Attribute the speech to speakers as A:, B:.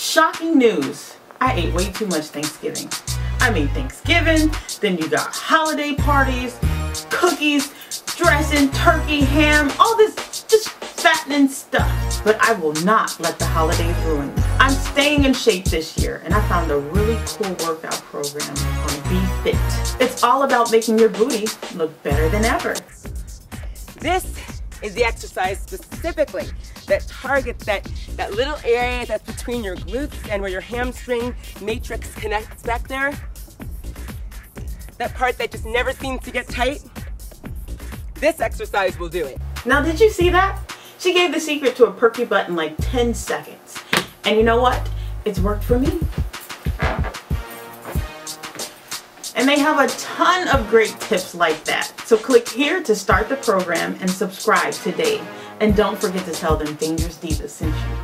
A: Shocking news. I ate way too much Thanksgiving. I mean Thanksgiving, then you got holiday parties, cookies, dressing, turkey, ham, all this just fattening stuff. But I will not let the holidays ruin me. I'm staying in shape this year, and I found a really cool workout program on Be Fit. It's all about making your booty look better than ever.
B: This is the exercise specifically that targets that little area that's between your glutes and where your hamstring matrix connects back there. That part that just never seems to get tight. This exercise will do it.
A: Now, did you see that? She gave the secret to a perky butt in like 10 seconds. And you know what? It's worked for me. And they have a ton of great tips like that. So click here to start the program and subscribe today. And don't forget to tell them Dangerous Divas sent you.